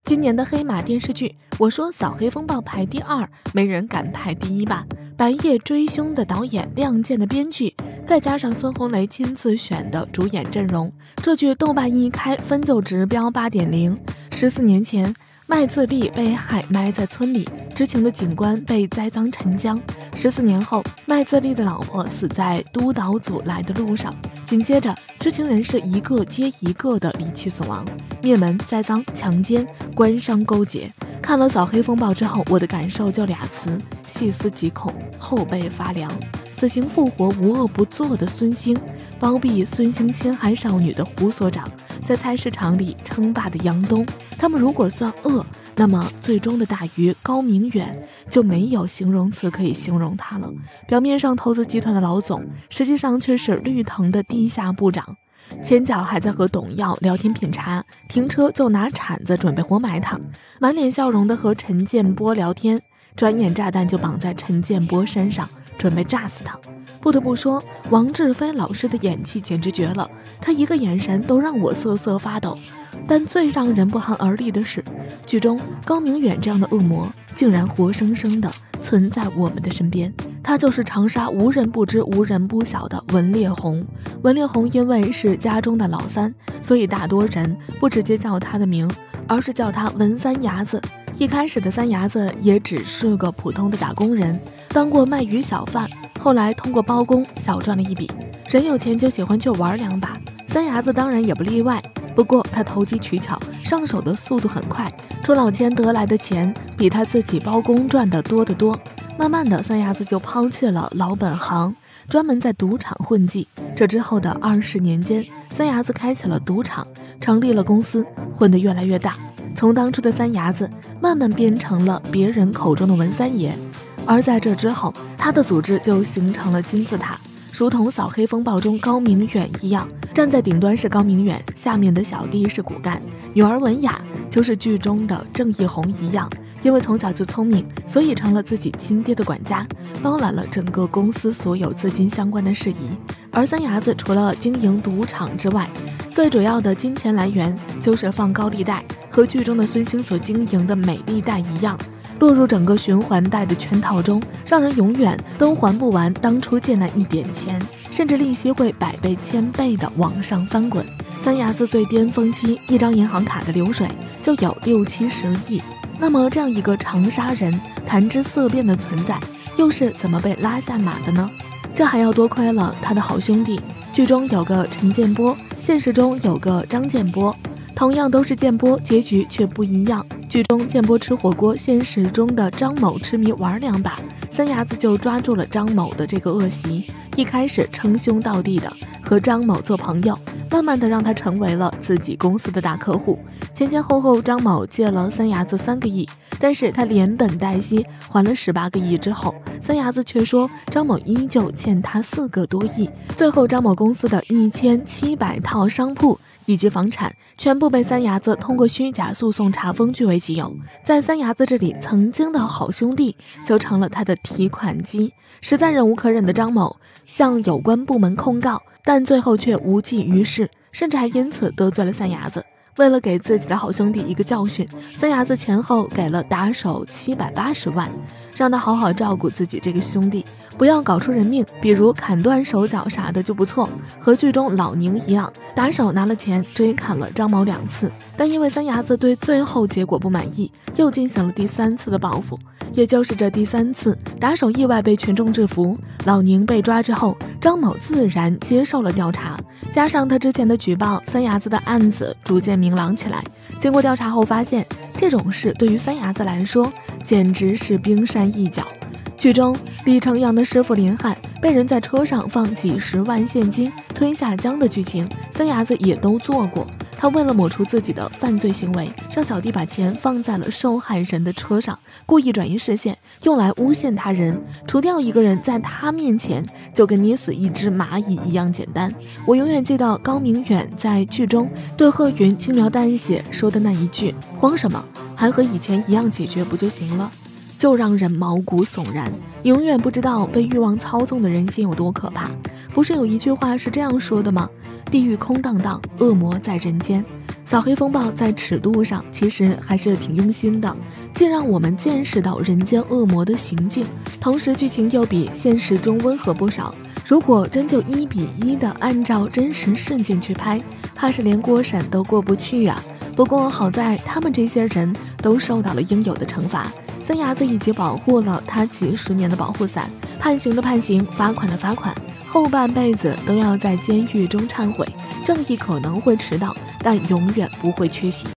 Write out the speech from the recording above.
今年的黑马电视剧，我说扫黑风暴排第2，没人敢排第1吧。白夜追凶的导演，亮剑的编剧，再加上孙红雷亲自选的主演阵容，这剧豆瓣一开分就直标 8.0。14年前，麦自立被海埋在村里，知情的警官被栽赃沉江。14年后，麦自立的老婆死在督导组来的路上。紧接着，知情人士一个接一个的离奇死亡，灭门、栽赃、强奸、官商勾结。看了扫黑风暴之后，我的感受就俩词：细思极恐，后背发凉。死刑复活无恶不作的孙兴，包庇孙兴侵害少女的胡所长，在菜市场里称霸的杨东，他们如果算恶，那么最终的大鱼高明远就没有形容词可以形容他了。表面上投资集团的老总，实际上却是绿藤的地下部长，前脚还在和董耀聊天品茶，停车就拿铲子准备活埋他，满脸笑容的和陈建波聊天，转眼炸弹就绑在陈建波身上，准备炸死他。不得不说，王志飞老师的演技简直绝了，他一个眼神都让我瑟瑟发抖。但最让人不寒而栗的是，剧中高明远这样的恶魔竟然活生生的存在我们的身边。他就是长沙无人不知无人不晓的文烈红。文烈红因为是家中的老三，所以大多人不直接叫他的名，而是叫他文三伢子。一开始的三伢子也只是个普通的打工人，当过卖鱼小贩，后来通过包工小赚了一笔。人有钱就喜欢去玩2把，三伢子当然也不例外。不过他投机取巧，上手的速度很快，出老千得来的钱比他自己包工赚得多得多。慢慢的，三伢子就抛弃了老本行，专门在赌场混迹。这之后的20年间，三伢子开启了赌场，成立了公司，混得越来越大。从当初的三伢子慢慢变成了别人口中的文三爷，而在这之后，他的组织就形成了金字塔，如同扫黑风暴中高明远一样，站在顶端是高明远，下面的小弟是骨干，女儿文雅就是剧中的郑义红一样，因为从小就聪明，所以成了自己亲爹的管家，包揽了整个公司所有资金相关的事宜。而三伢子除了经营赌场之外，最主要的金钱来源就是放高利贷，和剧中的孙兴所经营的美丽贷一样，落入整个循环贷的圈套中，让人永远都还不完当初借那一点钱，甚至利息会100倍、1000倍的往上翻滚。三伢子最巅峰期，一张银行卡的流水就有60-70亿。那么这样一个长沙人谈之色变的存在，又是怎么被拉下马的呢？这还要多亏了他的好兄弟，剧中有个陈建波，现实中有个张建波，同样都是建波，结局却不一样。剧中建波吃火锅，现实中的张某痴迷玩2把，三伢子就抓住了张某的这个恶习，一开始称兄道弟的和张某做朋友，慢慢的让他成为了自己公司的大客户。前后后张某借了三伢子3个亿，但是他连本带息还了18个亿之后，三伢子却说张某依旧欠他4个多亿。最后张某公司的1700套商铺以及房产全部被三伢子通过虚假诉讼查封据为己有，在三伢子这里曾经的好兄弟就成了他的提款机。实在忍无可忍的张某向有关部门控告，但最后却无济于事，甚至还因此得罪了三伢子。为了给自己的好兄弟一个教训，三伢子前后给了打手780万，让他好好照顾自己这个兄弟，不要搞出人命，比如砍断手脚啥的就不错。和剧中老宁一样，打手拿了钱追砍了张某2次，但因为三伢子对最后结果不满意，又进行了第3次的报复。也就是这第3次，打手意外被群众制服，老宁被抓之后，张某自然接受了调查，加上他之前的举报，三伢子的案子逐渐明朗起来。经过调查后发现，这种事对于三伢子来说简直是冰山一角。剧中李成阳的师傅林汉被人在车上放几10万现金推下江的剧情，三伢子也都做过。他为了抹除自己的犯罪行为，让小弟把钱放在了受害人的车上，故意转移视线，用来诬陷他人。除掉一个人在他面前就跟捏死一只蚂蚁一样简单。我永远记得高明远在剧中对贺云轻描淡写说的那一句：慌什么，还和以前一样解决不就行了，就让人毛骨悚然。永远不知道被欲望操纵的人心有多可怕。不是有一句话是这样说的吗？ 地狱空荡荡，恶魔在人间。扫黑风暴在尺度上其实还是挺用心的，既让我们见识到人间恶魔的行径，同时剧情又比现实中温和不少。如果真就1:1的按照真实事件去拍，怕是连郭审都过不去啊。不过好在他们这些人都受到了应有的惩罚，三伢子已经保护了他几十年的保护伞，判刑的判刑，罚款的罚款，后半辈子都要在监狱中忏悔。正义可能会迟到，但永远不会缺席。